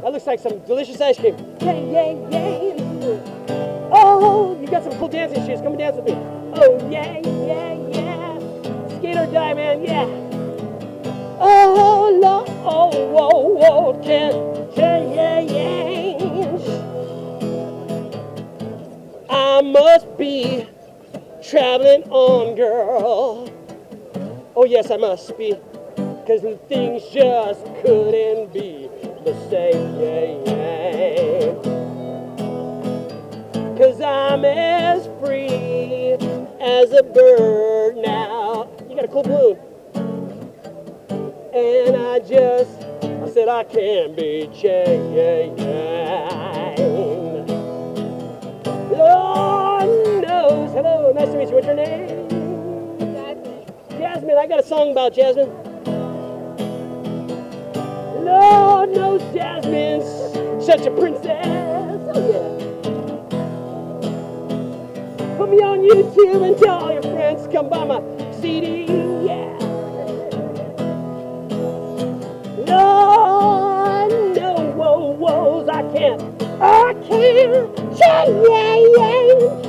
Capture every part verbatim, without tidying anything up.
That looks like some delicious ice cream. Yeah, yeah, yeah. Oh, you got some cool dancing shoes. Come and dance with me. Oh, yeah, yeah, yeah. Skate or die, man, yeah. Oh, Lord, oh, whoa, whoa, can't change. I must be traveling on, girl. Oh, yes, I must be. Cause things just couldn't be the same. Cause I'm as free as a bird now. You got a cool balloon. And I just, I said I can't be chained. Lord knows. Hello, nice to meet you. What's your name? Jasmine. Jasmine, I got a song about Jasmine. Lord knows Jasmine's such a princess. Oh yeah. Put me on YouTube and tell all your friends to come buy my C D. Yeah. Lord no whoa whoas I can't. I can't change.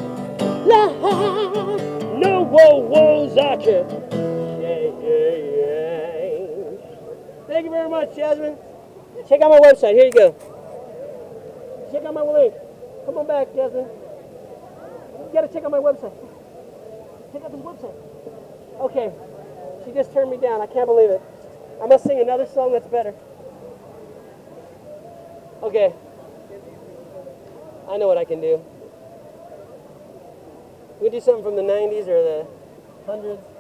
Lord no whoa whoas I can't change. Thank you very much, Jasmine. Check out my website. Here you go. Check out my link. Come on back, Jasmine. You gotta check out my website. Check out this website. Okay. She just turned me down. I can't believe it. I must sing another song that's better. Okay. I know what I can do. We can do something from the nineties or the hundreds.